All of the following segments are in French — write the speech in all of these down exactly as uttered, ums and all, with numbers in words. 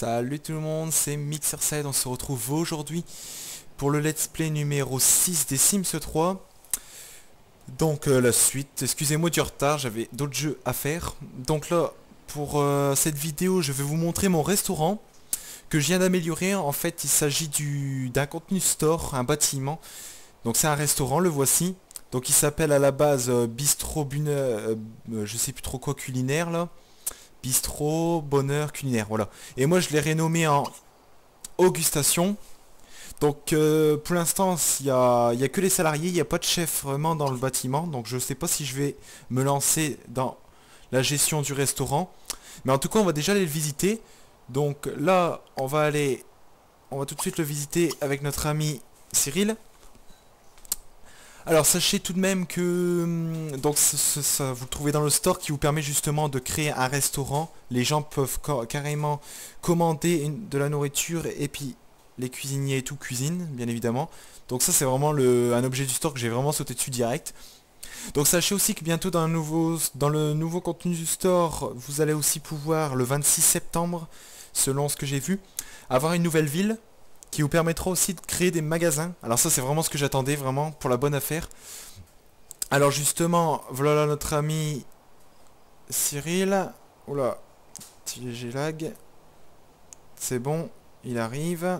Salut tout le monde, c'est MixerSide, on se retrouve aujourd'hui pour le let's play numéro six des Sims trois. Donc euh, la suite, excusez-moi du retard, j'avais d'autres jeux à faire. Donc là, pour euh, cette vidéo, je vais vous montrer mon restaurant que je viens d'améliorer. En fait, il s'agit du d'un contenu store, un bâtiment. Donc c'est un restaurant, le voici. Donc il s'appelle à la base euh, Bistrot Bune, euh, euh, je sais plus trop quoi culinaire là. Bistrot, bonheur, culinaire, voilà. Et moi je l'ai rénommé en Augustation. Donc euh, pour l'instant il n'y a, y a que les salariés, il n'y a pas de chef vraiment dans le bâtiment. Donc je ne sais pas si je vais me lancer dans la gestion du restaurant. Mais en tout cas on va déjà aller le visiter. Donc là on va aller, on va tout de suite le visiter avec notre ami Cyril. Alors sachez tout de même que hum, donc ça, ça, ça, vous le trouvez dans le store qui vous permet justement de créer un restaurant. Les gens peuvent carrément commander une, de la nourriture et puis les cuisiniers et tout cuisinent bien évidemment. Donc ça c'est vraiment le, un objet du store que j'ai vraiment sauté dessus direct. Donc sachez aussi que bientôt dans, un nouveau, dans le nouveau contenu du store, vous allez aussi pouvoir le vingt-six septembre, selon ce que j'ai vu, avoir une nouvelle ville qui vous permettra aussi de créer des magasins. Alors ça c'est vraiment ce que j'attendais vraiment pour la bonne affaire. Alors justement, voilà notre ami Cyril. Oula, j'ai lag. C'est bon, il arrive.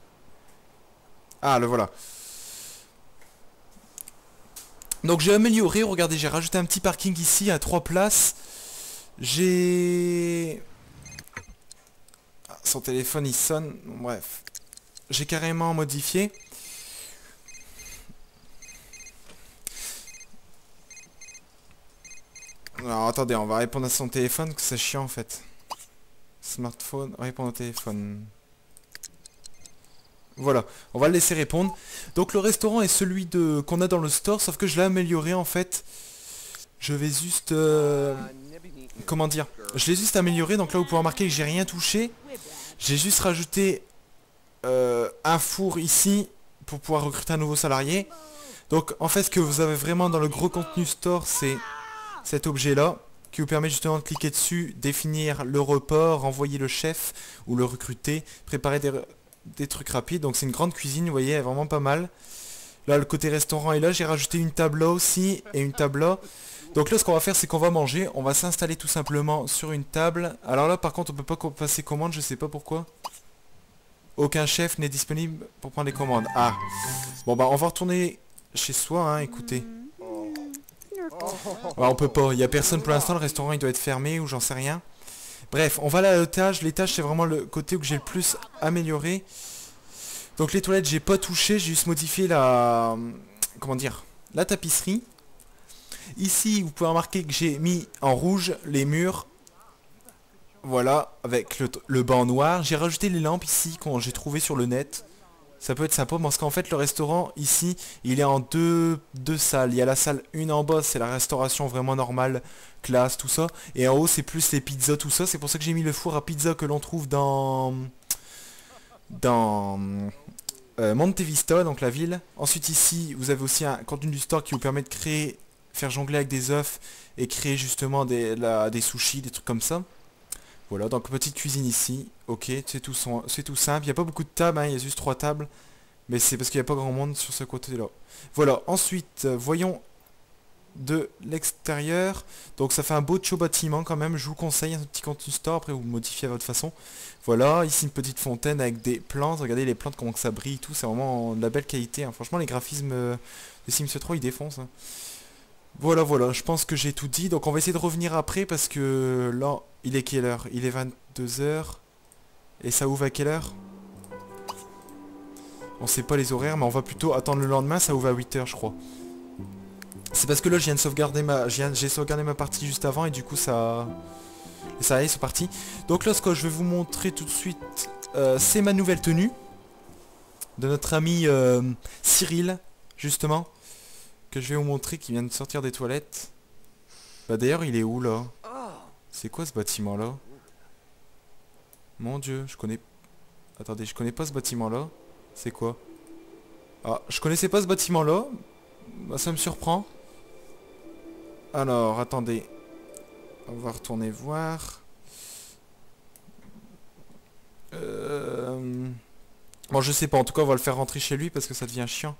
Ah le voilà. Donc j'ai amélioré, regardez, j'ai rajouté un petit parking ici à trois places. J'ai... Ah, son téléphone il sonne, bref. J'ai carrément modifié. Alors attendez, on va répondre à son téléphone, que c'est chiant en fait. Smartphone, répondre au téléphone. Voilà, on va le laisser répondre. Donc le restaurant est celui de qu'on a dans le store, sauf que je l'ai amélioré en fait. Je vais juste... Euh, comment dire, je l'ai juste amélioré, donc là vous pouvez remarquer que j'ai rien touché. J'ai juste rajouté... Euh, un four ici pour pouvoir recruter un nouveau salarié. Donc en fait ce que vous avez vraiment dans le gros contenu store, c'est cet objet là qui vous permet justement de cliquer dessus, définir le repas, renvoyer le chef ou le recruter, préparer des, des trucs rapides. Donc c'est une grande cuisine, vous voyez, vraiment pas mal. Là le côté restaurant est là, j'ai rajouté une table là aussi et une table là. Donc là ce qu'on va faire c'est qu'on va manger, on va s'installer tout simplement sur une table. Alors là par contre on peut pas passer commande, je sais pas pourquoi. Aucun chef n'est disponible pour prendre les commandes. Ah. Bon bah on va retourner chez soi, hein, écoutez. Ouais, on peut pas, il y a personne pour l'instant, le restaurant il doit être fermé ou j'en sais rien. Bref, on va aller à l'étage. L'étage c'est vraiment le côté où j'ai le plus amélioré. Donc les toilettes j'ai pas touché, j'ai juste modifié la... Comment dire, la tapisserie. Ici vous pouvez remarquer que j'ai mis en rouge les murs. Voilà, avec le, le banc noir. J'ai rajouté les lampes ici quand j'ai trouvé sur le net. Ça peut être sympa parce qu'en fait le restaurant ici, il est en deux, deux salles. Il y a la salle une en bas, c'est la restauration vraiment normale, classe, tout ça. Et en haut c'est plus les pizzas, tout ça. C'est pour ça que j'ai mis le four à pizza que l'on trouve dans... Dans... Euh, Monte Vista, donc la ville. Ensuite ici, vous avez aussi un contenu du store qui vous permet de créer, faire jongler avec des œufs et créer justement des, la, des sushis, des trucs comme ça. Voilà, donc petite cuisine ici, ok, c'est tout, c'est tout simple, il n'y a pas beaucoup de tables, hein, il y a juste trois tables, mais c'est parce qu'il n'y a pas grand monde sur ce côté-là. Voilà, ensuite, euh, voyons de l'extérieur, donc ça fait un beau chaud bâtiment quand même, je vous conseille un petit contenu store, après vous modifiez à votre façon. Voilà, ici une petite fontaine avec des plantes, regardez les plantes comment que ça brille, tout, c'est vraiment de la belle qualité, hein. Franchement les graphismes euh, de Sims trois ils défoncent. Hein. Voilà, voilà, je pense que j'ai tout dit. Donc on va essayer de revenir après parce que là, il est quelle heure? Il est vingt-deux heures. Et ça ouvre à quelle heure? On sait pas les horaires, mais on va plutôt attendre le lendemain, ça ouvre à huit heures je crois. C'est parce que là, je viens de sauvegarder ma... J'ai sauvegardé ma partie juste avant et du coup ça... Et ça y est, c'est parti. Donc là, ce que je vais vous montrer tout de suite, euh, c'est ma nouvelle tenue. De notre ami euh, Cyril, justement. Que je vais vous montrer qui vient de sortir des toilettes. Bah d'ailleurs il est où là? C'est quoi ce bâtiment là? Mon dieu, je connais... Attendez, je connais pas ce bâtiment là. C'est quoi? Ah, je connaissais pas ce bâtiment là. Bah ça me surprend. Alors, attendez. On va retourner voir. Euh... Bon, je sais pas, en tout cas on va le faire rentrer chez lui parce que ça devient chiant.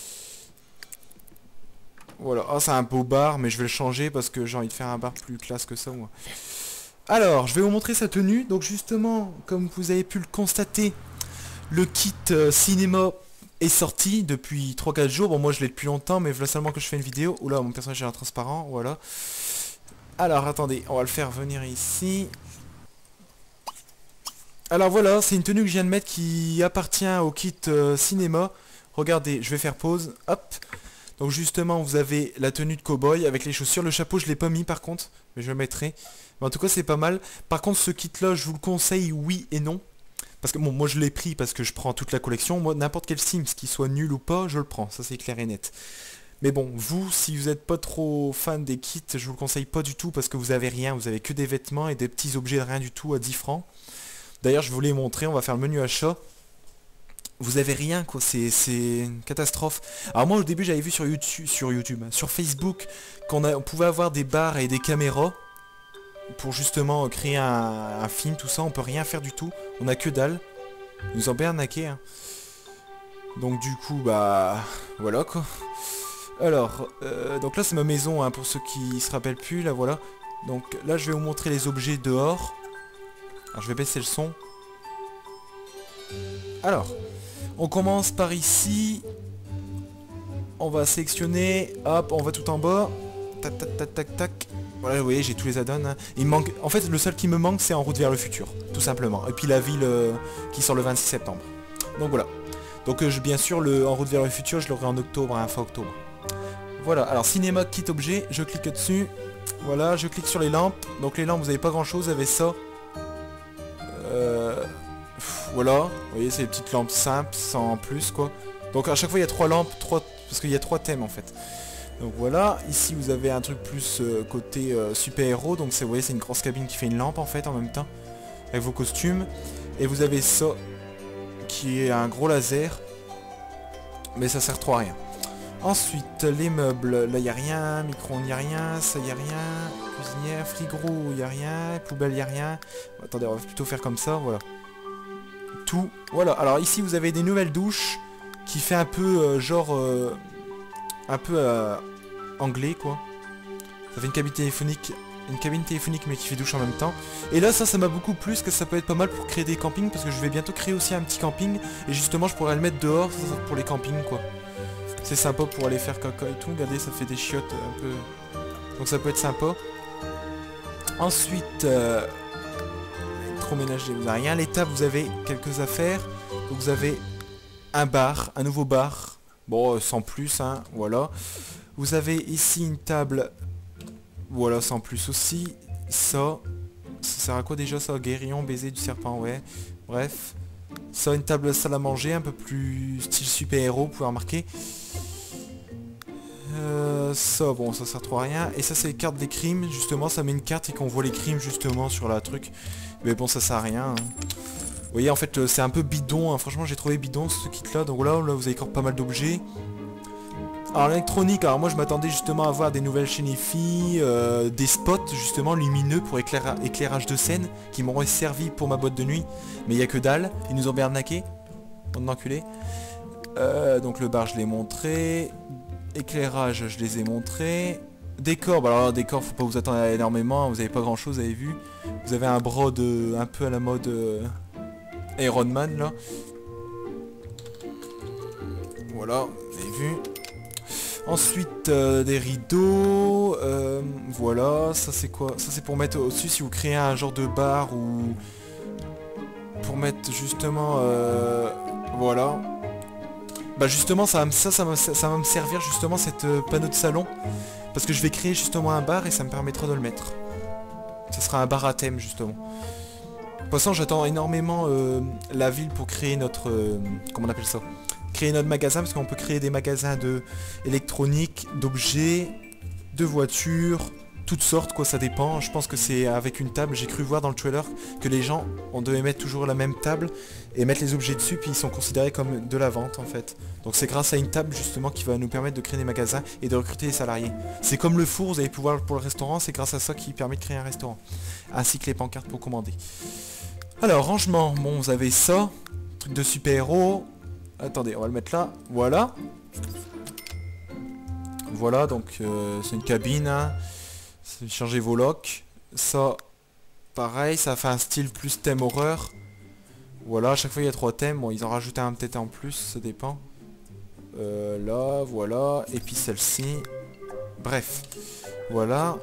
Voilà, ah c'est un beau bar, mais je vais le changer parce que j'ai envie de faire un bar plus classe que ça moi. Alors, je vais vous montrer sa tenue. Donc justement, comme vous avez pu le constater, le kit euh, cinéma est sorti depuis trois quatre jours. Bon, moi je l'ai depuis longtemps, mais voilà seulement que je fais une vidéo. Oula, mon personnage est transparent, voilà. Alors, attendez, on va le faire venir ici. Alors voilà, c'est une tenue que je viens de mettre qui appartient au kit euh, cinéma. Regardez, je vais faire pause, hop. Donc justement, vous avez la tenue de cow-boy avec les chaussures. Le chapeau, je l'ai pas mis par contre, mais je le mettrai. Mais en tout cas, c'est pas mal. Par contre, ce kit-là, je vous le conseille oui et non. Parce que bon, moi je l'ai pris parce que je prends toute la collection. Moi, n'importe quel Sims, qu'il soit nul ou pas, je le prends. Ça, c'est clair et net. Mais bon, vous, si vous n'êtes pas trop fan des kits, je vous le conseille pas du tout parce que vous avez rien. Vous avez que des vêtements et des petits objets de rien du tout à dix francs. D'ailleurs, je vous l'ai montré. On va faire le menu achat. Vous avez rien quoi, c'est une catastrophe. Alors moi au début j'avais vu sur YouTube, sur YouTube, sur Facebook, qu'on on pouvait avoir des bars et des caméras pour justement créer un, un film, tout ça, on peut rien faire du tout, on a que dalle. Ils nous ont bien arnaqué hein. Donc du coup bah voilà quoi. Alors, euh, donc là c'est ma maison hein, pour ceux qui se rappellent plus, là voilà. Donc là je vais vous montrer les objets dehors. Alors je vais baisser le son. Alors, on commence par ici. On va sélectionner. Hop, on va tout en bas. Tac, tac, tac, tac, tac. Voilà, vous voyez, j'ai tous les add-ons. Hein. Il manque. En fait, le seul qui me manque, c'est En route vers le futur, tout simplement. Et puis la ville euh, qui sort le vingt-six septembre. Donc voilà. Donc euh, je, bien sûr, le En route vers le futur, je l'aurai en octobre, hein, fin octobre. Voilà. Alors cinéma kit objet, je clique dessus. Voilà, je clique sur les lampes. Donc les lampes, vous n'avez pas grand-chose, vous avez ça. Euh... Voilà, vous voyez c'est des petites lampes simples, sans plus quoi. Donc à chaque fois il y a trois lampes, trois parce qu'il y a trois thèmes en fait. Donc voilà, ici vous avez un truc plus euh, côté euh, super-héros, donc vous voyez c'est une grosse cabine qui fait une lampe en fait en même temps, avec vos costumes. Et vous avez ça, qui est un gros laser, mais ça sert trop à rien. Ensuite, les meubles, là il n'y a rien, micro-ondes il n'y a rien, ça il n'y a rien, cuisinière, frigo il n'y a rien, poubelle il n'y a rien. Attendez, on va plutôt faire comme ça, voilà. Tout, voilà. Alors ici vous avez des nouvelles douches qui fait un peu euh, genre euh, un peu euh, anglais quoi. Ça fait une cabine téléphonique, une cabine téléphonique mais qui fait douche en même temps. Et là ça ça m'a beaucoup plu, que ça peut être pas mal pour créer des campings parce que je vais bientôt créer aussi un petit camping et justement je pourrais le mettre dehors ça, ça, pour les campings quoi. C'est sympa pour aller faire caca et tout. Regardez, ça fait des chiottes un peu, donc ça peut être sympa. Ensuite euh, ménager, vous n'avez rien. Les tables, vous avez quelques affaires. Donc vous avez un bar, un nouveau bar. Bon, euh, sans plus, hein, voilà. Vous avez ici une table. Voilà, sans plus aussi. Ça, ça sert à quoi déjà ça? Guérillon, baiser du serpent, ouais. Bref. Ça, une table salle à manger, un peu plus style super-héros, vous pouvez remarquer. Euh, ça, bon, ça sert trop à rien. Et ça, c'est les cartes des crimes. Justement, ça met une carte et qu'on voit les crimes justement sur la truc. Mais bon, ça sert à rien. Hein. Vous voyez, en fait, c'est un peu bidon. Hein. Franchement, j'ai trouvé bidon ce kit-là. Donc là, là, vous avez encore pas mal d'objets. Alors, l'électronique, alors moi, je m'attendais justement à voir des nouvelles chaînes I F I, euh, des spots justement lumineux pour éclaira éclairage de scène qui m'auraient servi pour ma boîte de nuit. Mais il n'y a que dalle. Ils nous ont bien arnaqué. On enculé. Euh, donc le bar, je l'ai montré. Éclairage, je les ai montrés. Décor, bah alors décor, faut pas vous attendre à énormément, vous avez pas grand chose, vous avez vu. Vous avez un brode euh, un peu à la mode euh, Iron Man là. Voilà, vous avez vu. Ensuite euh, des rideaux, euh, voilà, ça c'est quoi? Ça c'est pour mettre au-dessus si vous créez un genre de bar ou pour mettre justement euh, voilà. Bah justement ça, ça, ça, va, ça, ça va me servir justement cette euh, panneau de salon. Parce que je vais créer justement un bar et ça me permettra de le mettre. Ça sera un bar à thème justement. De toute façon j'attends énormément euh, la ville pour créer notre... Euh, comment on appelle ça? Créer notre magasin parce qu'on peut créer des magasins de électronique, d'objets, de voitures, toutes sortes quoi, ça dépend. Je pense que c'est avec une table, j'ai cru voir dans le trailer que les gens, on devait mettre toujours la même table et mettre les objets dessus puis ils sont considérés comme de la vente en fait. Donc c'est grâce à une table justement qui va nous permettre de créer des magasins et de recruter des salariés. C'est comme le four, vous allez pouvoir pour le restaurant, c'est grâce à ça qui permet de créer un restaurant. Ainsi que les pancartes pour commander. Alors, rangement. Bon, vous avez ça. Truc de super-héros. Attendez, on va le mettre là. Voilà. Voilà, donc euh, c'est une cabine. Hein. Changer vos locks. Ça, pareil, ça fait un style plus thème horreur. Voilà, à chaque fois il y a trois thèmes. Bon, ils ont rajouté un peut-être en plus, ça dépend. Euh, là, voilà. Et puis celle-ci. Bref. Voilà.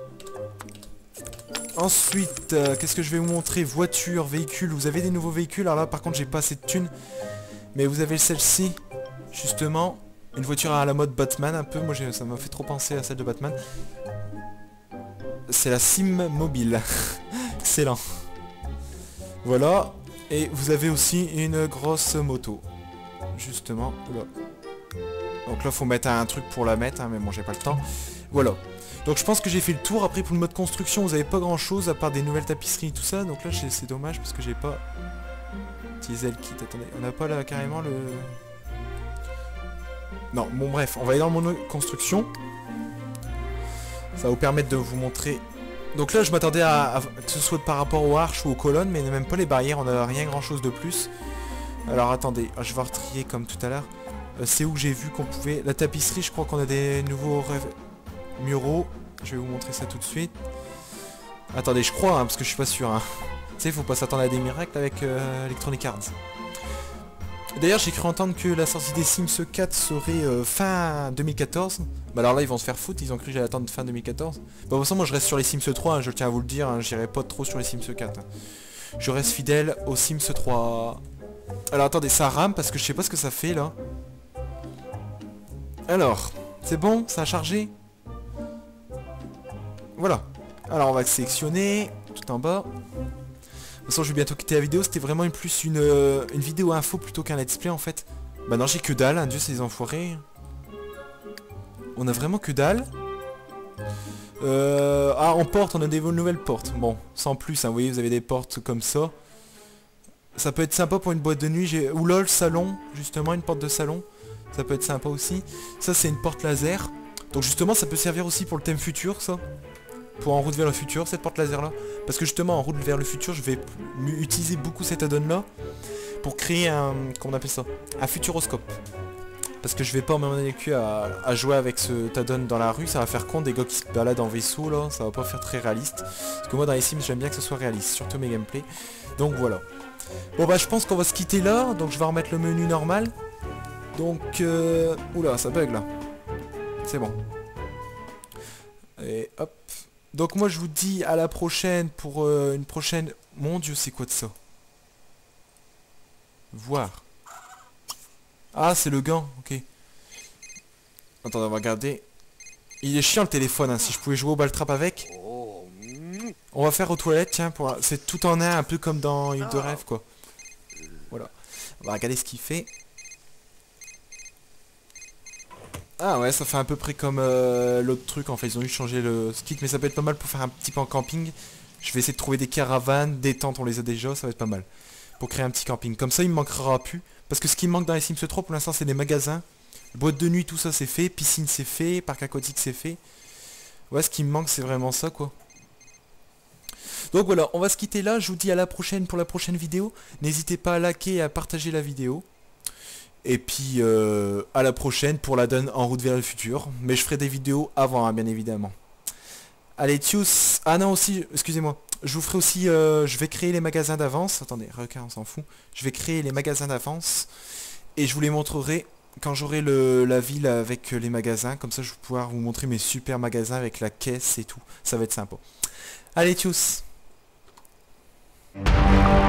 Ensuite, euh, qu'est-ce que je vais vous montrer? Voiture, véhicule. Vous avez des nouveaux véhicules. Alors là, par contre, j'ai pas assez de thunes. Mais vous avez celle-ci, justement. Une voiture à la mode Batman, un peu. Moi, ça m'a fait trop penser à celle de Batman. C'est la Sim Mobile. Excellent. Voilà. Et vous avez aussi une grosse moto. Justement. Oula. Donc là, faut mettre un truc pour la mettre. Hein, mais bon, j'ai pas le temps. Voilà. Donc je pense que j'ai fait le tour. Après, pour le mode construction, vous avez pas grand-chose à part des nouvelles tapisseries et tout ça. Donc là, c'est dommage parce que j'ai pas... Diesel kit. Attendez. On n'a pas là carrément le... Non, bon bref, on va aller dans le mode construction. Ça va vous permettre de vous montrer. Donc là, je m'attendais à, à que ce soit par rapport aux arches ou aux colonnes, mais même pas les barrières, on n'a rien grand chose de plus. Alors attendez, je vais retrier comme tout à l'heure. Euh, C'est où que j'ai vu qu'on pouvait... La tapisserie, je crois qu'on a des nouveaux rêves muraux. Je vais vous montrer ça tout de suite. Attendez, je crois, hein, parce que je suis pas sûr. Hein. Tu sais, faut pas s'attendre à des miracles avec euh, Electronic Arts. D'ailleurs, j'ai cru entendre que la sortie des Sims quatre serait euh, fin deux mille quatorze. Bah alors là, ils vont se faire foutre, ils ont cru que j'allais attendre fin deux mille quatorze. Bah de toute façon, moi je reste sur les Sims trois, hein, je tiens à vous le dire, hein, j'irai pas trop sur les Sims quatre. Hein. Je reste fidèle aux Sims trois. Alors attendez, ça rame parce que je sais pas ce que ça fait là. Alors, c'est bon, ça a chargé. Voilà. Alors on va le sélectionner, tout en bas. De toute façon, je vais bientôt quitter la vidéo. C'était vraiment une, plus une, euh, une vidéo info plutôt qu'un let's play en fait. Bah non, j'ai que dalle, hein, Dieu c'est des enfoirés. On a vraiment que dalle. Euh, ah, en porte, on a des nouvelles portes. Bon, sans plus, hein, vous voyez, vous avez des portes comme ça. Ça peut être sympa pour une boîte de nuit. J'ai ou lol, salon, justement, une porte de salon. Ça peut être sympa aussi. Ça, c'est une porte laser. Donc justement, ça peut servir aussi pour le thème futur, ça. Pour En route vers le futur, cette porte laser là. Parce que justement, En route vers le futur, je vais utiliser beaucoup cet add-on là pour créer un... comment on appelle ça? Un futuroscope. Parce que je vais pas m'emmener les culs à, à jouer avec ce add-on dans la rue, ça va faire con des gars qui se baladent en vaisseau là, ça va pas faire très réaliste. Parce que moi dans les Sims, j'aime bien que ce soit réaliste, surtout mes gameplays. Donc voilà. Bon bah je pense qu'on va se quitter là, donc je vais remettre le menu normal. Donc... Euh... Oula, ça bug là. C'est bon. Et hop. Donc moi je vous dis à la prochaine pour euh, une prochaine... Mon dieu, c'est quoi de ça? Voir. Ah, c'est le gant, ok. Attendez, on va regarder. Il est chiant le téléphone, hein, si je pouvais jouer au ball trap avec. On va faire aux toilettes, tiens, pour... c'est tout en un, un peu comme dans Île de rêve, quoi. Voilà. On va regarder ce qu'il fait. Ah ouais, ça fait à peu près comme euh, l'autre truc, en fait, ils ont dû changer le kit, mais ça peut être pas mal pour faire un petit peu en camping. Je vais essayer de trouver des caravanes, des tentes, on les a déjà, ça va être pas mal. Pour créer un petit camping. Comme ça, il me manquera plus. Parce que ce qui me manque dans les Sims trois, pour l'instant, c'est des magasins. Boîte de nuit, tout ça, c'est fait. Piscine, c'est fait. Parc aquatique, c'est fait. Ouais, ce qui me manque, c'est vraiment ça, quoi. Donc voilà, on va se quitter là. Je vous dis à la prochaine pour la prochaine vidéo. N'hésitez pas à liker et à partager la vidéo. Et puis, euh, à la prochaine pour la donne En route vers le futur. Mais je ferai des vidéos avant, hein, bien évidemment. Allez, tchuss. Ah non, aussi, excusez-moi. Je vous ferai aussi, euh, je vais créer les magasins d'avance. Attendez, requin, on s'en fout. Je vais créer les magasins d'avance. Et je vous les montrerai quand j'aurai le la ville avec les magasins. Comme ça, je vais pouvoir vous montrer mes super magasins avec la caisse et tout. Ça va être sympa. Allez, tchuss.